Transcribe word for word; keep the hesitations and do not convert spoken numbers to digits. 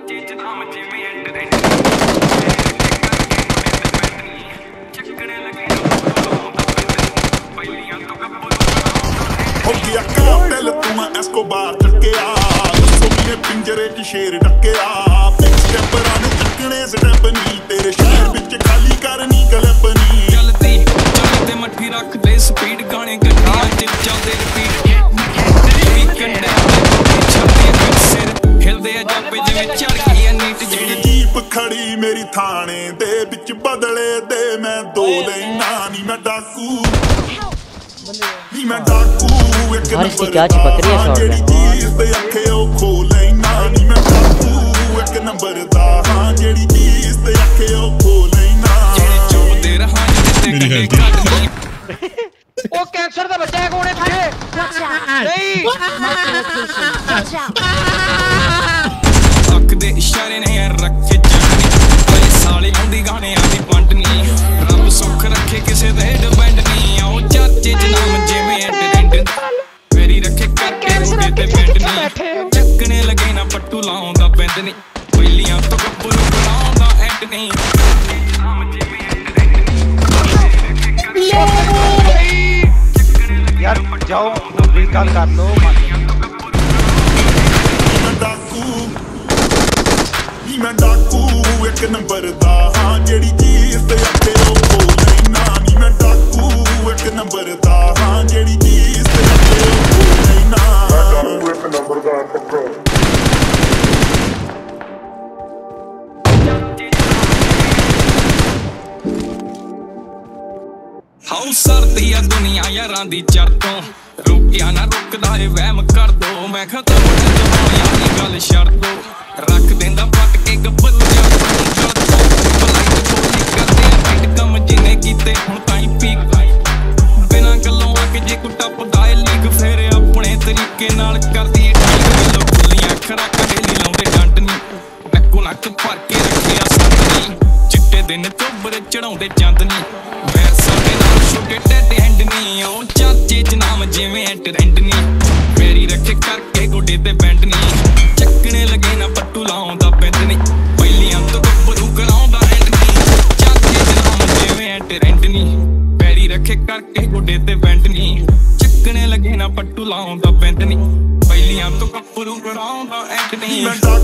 ਗਿਆ ਕਾਤਲ ਤੂੰ ਮੈਂ ਐਸਕੋਬਾਰ ਚੱਕਿਆ ਦੱਸੋ ਮੇਰੇ ਪਿੰਜਰੇ 'ਚ ਸ਼ੇਰ ਡੱਕਿਆ ਪਿਕ ਸਟੈਪਰਾਂ ਨੂੰ ਚੱਕਣੇ ਸਟੈਪ ਨਹੀਂ ਤੇਰੇ ਸ਼ਹਿਰ ਵਿੱਚ ਖਾਲੀ ਕਰਨੀ ਗਲਪਨੀ ਚੱਲਦੀ ਚੱਲਦੇ ਮੱਠੀ ਰੱਖਦੇ ਸਪੀਡ ਗਾਣੇ ਗੱਡੀਆਂ 'ਚ ਚੱਲਦੇ ਰਿਪੀਟ ਵੀ ਕੰਡੇ ਛੱਡੇ ਸਿਰ ਹਿਲਦੇ ਆ ਜਾਪੇ ਜਿਵੇਂ ਚੜ ਗਈ ਨੀਟ ਜਿਹੜੀ ਜੀਪ ਖੜੀ ਮੇਰੀ ਥਾਣੇ ਦੇ ਵਿੱਚ ਬਦਲੇ ਦੇ ਮੈਂ ਦੋ ਲੈਣਾ ਨੀ ਮੈਂ ਡਾਕੂ ਨੀ ਮੈਂ ਡਾਕੂ हर इसकी क्या चिपक रही है शॉट में ਉਹ ਕੈਂਸਰ ਦਾ ਬੱਚਾ ਹੈ ਕੋਣੇ ਪਿੱਛੇ ਨਹੀਂ ਅੱਖ ਦੇ ਇਸ਼ਾਰੇ ਨੇ ਰੱਖੇ ਜਾਣੀ ਕੋਈ ਸਾਲੀ ਹੁੰਦੀ ਗਾਣੇ ਆਦੀ ਪੰਡ ਨਹੀਂ ਰੱਬ ਸੁੱਖ ਰੱਖੇ ਕਿਸੇ ਦੇ ਡਿਪੈਂਡ ਨਹੀਂ ਆਓ ਚਾਚੇ ਜਨਾਮ ਜਿਵੇਂ ਐਂਟਰਟੇਨਮੈਂਟ ਮੇਰੀ ਰੱਖੇ ਕਰਕੇ ਮੁੰਡੇ ਤੇ ਬੈਂਡ ਨਹੀਂ ਚੱਕਣੇ ਲੱਗੇ ਨਾ ਪੱਟੂ ਲਾਉਂਦਾ ਬਿੰਦ ਨਹੀਂ ਪਹਿਲੀਆਂ ਤੋਂ ਗੱਭਰੂ ਬਣਾਉਂਦਾ ਐਂਡ ਨਹੀਂ यार जाओ रिकॉल कर लो मैं डाकू एक नंबर दा हां जेड़ी चीज ते अखे ओ को लेना नी मैं डाकू एक नंबर दा हां जेड़ी चीज ते अखे ओ को लेना मैं डाकू एक नंबर दा पक्का हाउ सरदी आ दुनिया यारां दी चर तो रुकिया ना रुकदा ए वहम कर दो मैं खत्म जमाया दी गल छड़ दो रख देंदा पट के गब्बरू जा कर दो लाइट बोली करदे फाइट कम जिने कीते हुण ताई पीक बिना गल्लों अग जे को टपदा ए लीक फेर अपने तरीके नाल करदी ढाल खुलियां अखरा कडेली लाउंदे डंड नी नक्को नक भर के रखिया सतनी चिट्टे दिन चोबर चढ़ाउंदे चंद नी वैर साडे नाल छोटे टेडे हैंड नी ओ चाचे जनाम जिवें ट्रेंड नी मेरी रखे करके गोडे ते बैंड नी ਚੱਕਣੇ ਲੱਗੇ ਨਾ ਪੱਟੂ ਲਾਉਂਦਾ ਬਿੰਦ ਨੀ ਪਹਿਲੀਆਂ ਤੋਂ ਗੱਭਰੂ ਕਰਾਉਂਦਾ ਐਂਡ ਨੀ ਚਾਚੇ ਜਨਾਮ ਜਿਵੇਂ ਟ੍ਰੈਂਡ ਨੀ ਪੈਰੀ ਰੱਖੇ ਕਰਕੇ ਗੋਡੇ ਤੇ ਬੈਂਡ ਨੀ ਚੱਕਣੇ ਲੱਗੇ ਨਾ ਪੱਟੂ ਲਾਉਂਦਾ ਬਿੰਦ ਨੀ ਪਹਿਲੀਆਂ ਤੋਂ ਗੱਭਰੂ ਕਰਾਉਂਦਾ ਐਂਡ ਨੀ